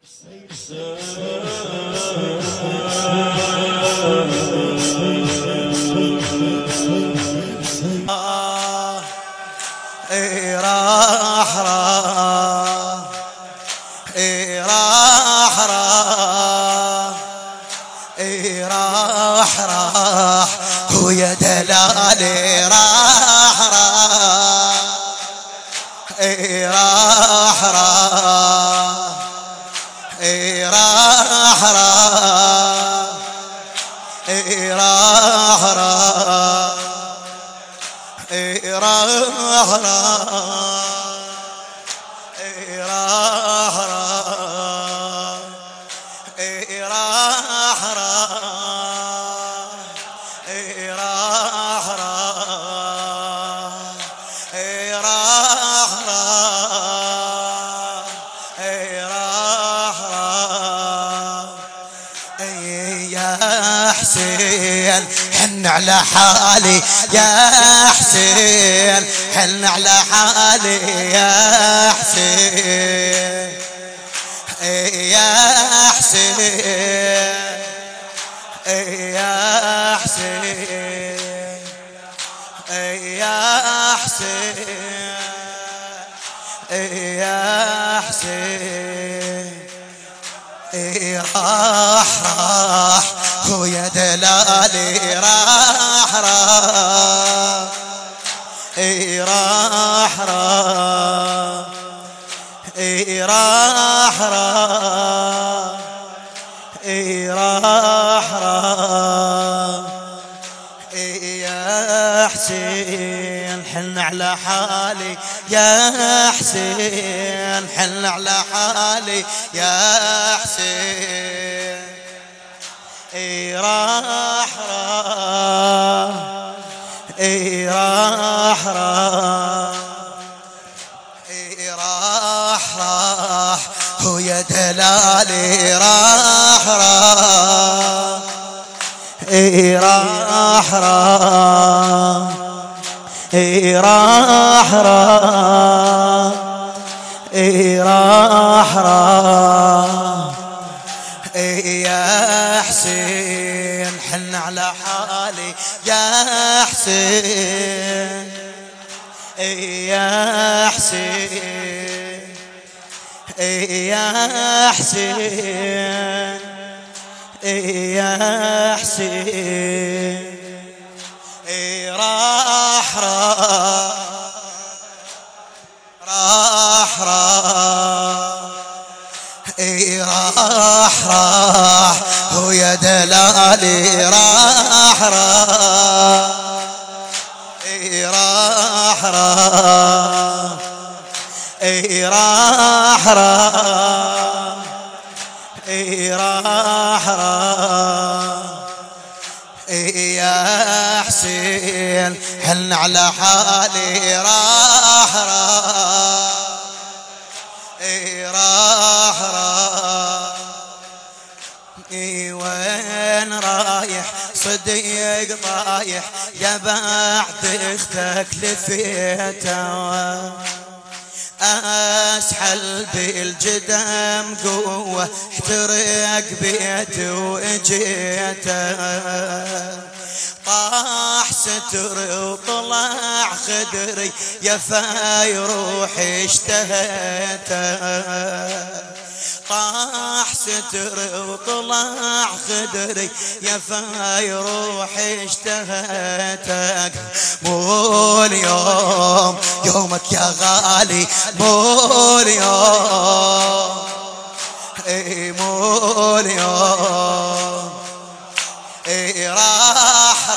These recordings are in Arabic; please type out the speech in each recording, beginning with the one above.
راح ويا دلالي راح حسين حن على حالي يا حسين، حن على حالي يا حسين يا حسين يا حسين يا حسين يا حسين. راح ويا دلالي راح يا حسين حن على حالي يا حسين، حن على حالي يا حسين. راح ويا دلالي راح يا حسين حن على حالي يا حسين يا حسين يا حسين يا حسين. راح ويا دلالي راح يا حسين حن على حالي راح وين رايح صديق طايح يا بعد اختك لفيته، اسحل بالجدم قوة احترق بيتي واجيته، طاح ستري وطلع خدري يا فاي روحي اشتهيته، طاح ستري وطلع خدري يا فاي روحي اشتهيتك. مو اليوم يومك يا غالي، مو اليوم مو اليوم. راح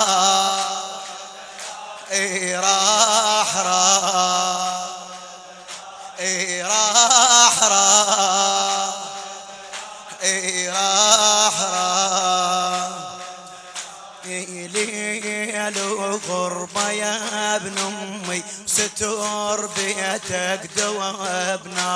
ليل وغربة يا ابن امي، ستور بيتك دوابنا،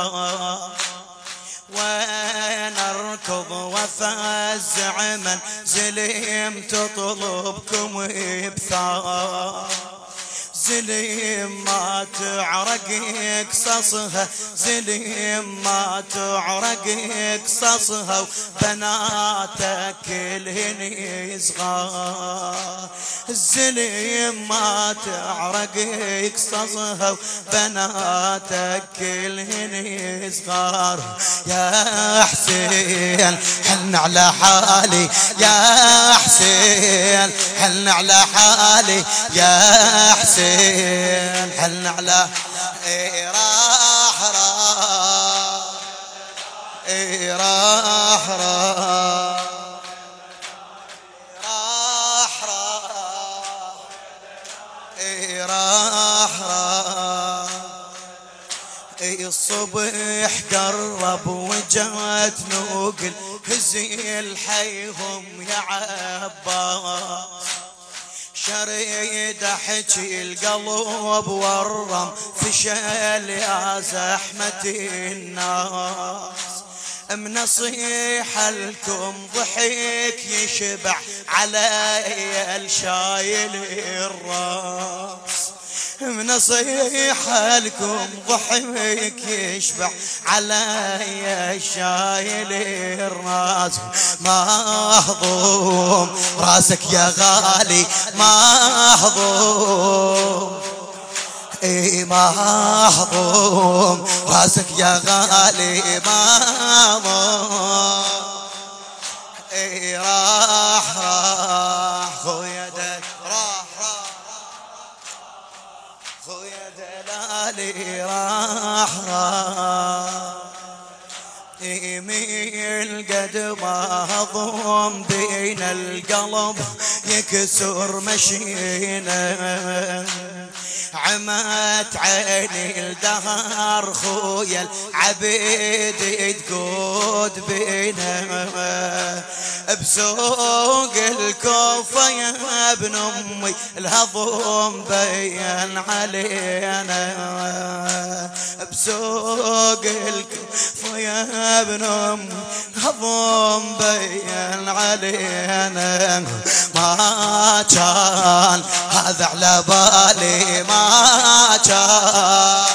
وين اركض وافزع منزلي تطلبكم بثار، زليم ما تعرق قصصها، زليم ما تعرق قصصها، وبناتك كلهن صغار. الزليم ما تعرق قصصها، وبناتك كلهن صغار. يا حسين حن على حالي، يا حسين حن على حالي، يا حسين حن على راح راح الصبح قرب وجات نوقل، هزي الحيهم يا عباس. شريد حكي القلب ورم فشل يا زحمة الناس. منصيحة لكم ضحك يشبع علي الشايل الراس. منصيحة لكم ضحك يشبع علي الشايل الراس. مهضوم راسك يا غالي، مهضوم مهضوم راسك يا غالي، مهضوم راح خويا دك راح خويا دلالي راح من قد مهضوم بين القلب يكسر مشينا. عمت عيني الدهر خويا العبيد تقود بينا. بسوق الكوفة يا ابن امي الهضوم بين علينا. بسوق الكوفة يا ابن امي الهضوم بين علينا. ما كان هذا على بالي، ما كان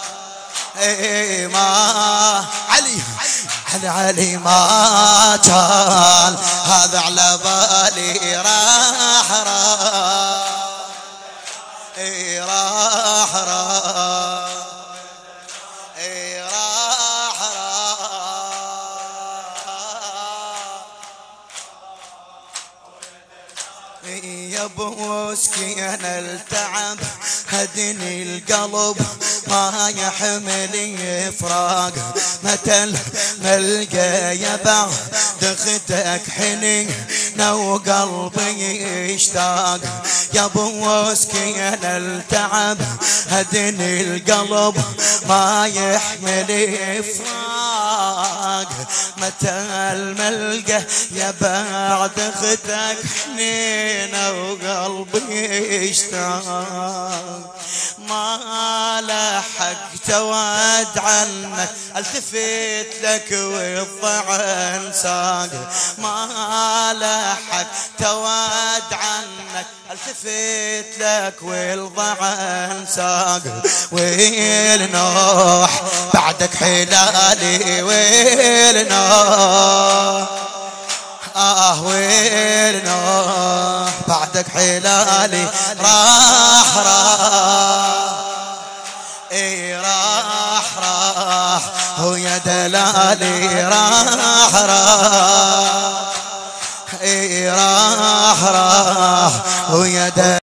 ما علي علي ما كان هذا على بالي. راح يا بوسكي انا التعب هدني القلب ما يحمل فراق. متى ملقى يا بعد اختك حنين وقلبي يشتاق. يا بوسكي انا التعب هدني القلب ما يحمل فراق. متى الملقى يا بعد اختك حنين وقلبي يشتاق. ما لحقت واد عنك التفت لك والضعن ساق. ما لحقت واد عنك التفت لك والضعن ساق. ويل نوح بعدك حلالي، ويل نوح ويل نوح بعدك حلالي. راح هو يا دلالي. راح هو يا دلالي.